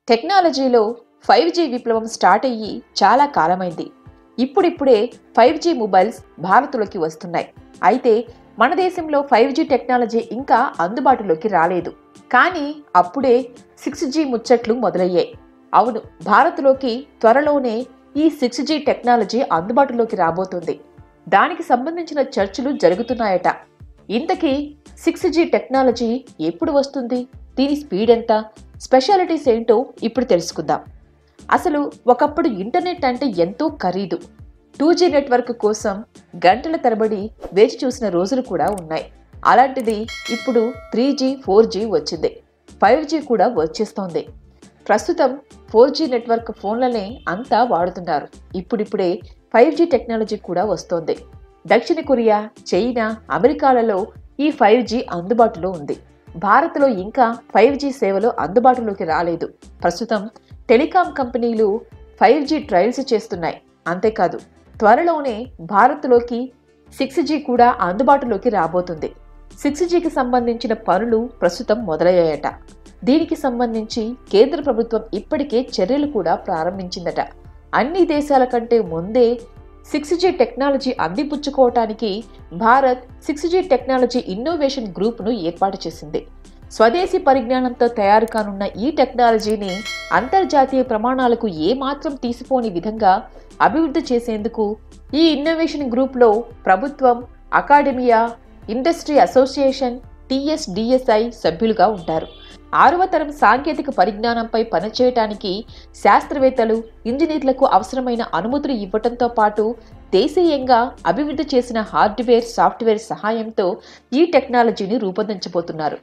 టెక్నాలజీలో 5G విప్లవం start అయ్యి చాలా కాలమైంది. ఇప్పుడిప్పుడే 5G మొబైల్స్ భారత్లోకి వస్తున్నాయి. అయితే మన దేశంలో 5G టెక్నాలజీ ఇంకా అందుబాటులోకి రాలేదు. కానీ అప్పుడే 6G ముచ్చట్లు మొదలయ్యాయి. అవును, భారత్లోకి త్వరలోనే ఈ 6G టెక్నాలజీ అందుబాటులోకి రాబోతుంది. దానికి సంబంధించిన చర్చలు జరుగుతున్నాయట. ఇంతకీ 6G టెక్నాలజీ ఎప్పుడు వస్తుంది? దీని స్పీడ్ ఎంత? స్పెషాలిటీస్ ఏంటో ఇప్పుడు తెలుసుకుందాం. అసలు ఒకప్పుడు ఇంటర్నెట్ అంటే ఎంతో ఖరీదు. 2G నెట్వర్క్ కోసం గంటల తరబడి వేచి చూసిన రోజులు కూడా ఉన్నాయి. అలాంటిది ఇప్పుడు 3G, 4G వచ్చింది. 5G కూడా వచ్చేస్తోంది. ప్రస్తుతం 4G నెట్వర్క్ ఫోన్లనే అంతా వాడుతున్నారు. ఇప్పుడిప్పుడే 5G టెక్నాలజీ కూడా వస్తోంది. దక్షిణ కొరియా, చైనా, అమెరికాలలో ఈ 5G అందుబాటులో ఉంది. భారత్లో ఇంకా 5G సేవలు అందుబాటులోకి రాలేదు. ప్రస్తుతం టెలికాం కంపెనీలు 5G ట్రయల్స్ చేస్తున్నాయి. అంతేకాదు, త్వరలోనే భారత్లోకి 6G కూడా అందుబాటులోకి రాబోతుంది. 6Gకి సంబంధించిన పనులు ప్రస్తుతం మొదలయ్యాయట. దీనికి సంబంధించి కేంద్ర ప్రభుత్వం ఇప్పటికే చర్యలు కూడా ప్రారంభించిందట. అన్ని దేశాల కంటే ముందే 6G టెక్నాలజీ అందిపుచ్చుకోవటానికి భారత్ 6G టెక్నాలజీ ఇన్నోవేషన్ గ్రూప్ను ఏర్పాటు చేసింది. స్వదేశీ పరిజ్ఞానంతో తయారు కానున్న ఈ టెక్నాలజీని అంతర్జాతీయ ప్రమాణాలకు ఏమాత్రం తీసిపోని విధంగా అభివృద్ధి చేసేందుకు ఈ ఇన్నోవేషన్ గ్రూప్లో ప్రభుత్వం, అకాడమియా, ఇండస్ట్రీ అసోసియేషన్, TSDSI సభ్యులుగా ఉంటారు. 6వ తరం సాంకేతిక పరిజ్ఞానంపై పనిచేయటానికి శాస్త్రవేత్తలు, ఇంజనీర్లకు అవసరమైన అనుమతులు ఇవ్వటంతో పాటు దేశీయంగా అభివృద్ధి చేసిన హార్డ్వేర్, సాఫ్ట్వేర్ సహాయంతో ఈ టెక్నాలజీని రూపొందించబోతున్నారు.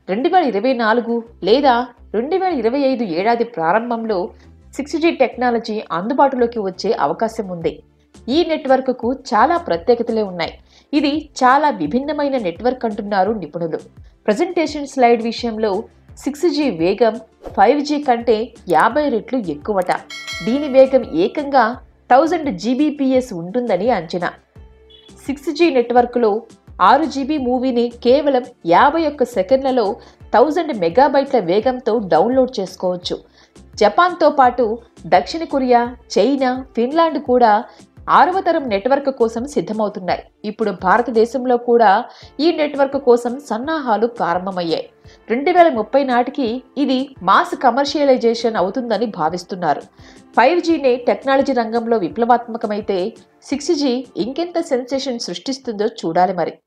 2024 లేదా 2025 ఏడాది ప్రారంభంలో 6G టెక్నాలజీ అందుబాటులోకి వచ్చే అవకాశం ఉంది. ఈ నెట్వర్క్కు చాలా ప్రత్యేకతలే ఉన్నాయి. ఇది చాలా విభిన్నమైన నెట్వర్క్ అంటున్నారు నిపుణులు. ప్రజెంటేషన్ స్లైడ్ విషయంలో 6G వేగం 5G కంటే 50 రెట్లు ఎక్కువట. దీని వేగం ఏకంగా 1000 Gbps ఉంటుందని అంచనా. 6G నెట్వర్క్లో 6GB మూవీని కేవలం 51 సెకండ్లలో 1000 మెగాబైట్ల వేగంతో డౌన్లోడ్ చేసుకోవచ్చు. జపాన్తో పాటు దక్షిణ కొరియా, చైనా, ఫిన్లాండ్ కూడా 6వ తరం నెట్వర్క్ కోసం సిద్ధమవుతున్నాయి. ఇప్పుడు భారతదేశంలో కూడా ఈ నెట్వర్క్ కోసం సన్నాహాలు ప్రారంభమయ్యాయి. 2030 నాటికి ఇది మాస్ కమర్షియలైజేషన్ అవుతుందని భావిస్తున్నారు. 5Gనే టెక్నాలజీ రంగంలో విప్లవాత్మకమైతే 6G ఇంకెంత సెన్సేషన్ సృష్టిస్తుందో చూడాలి మరి.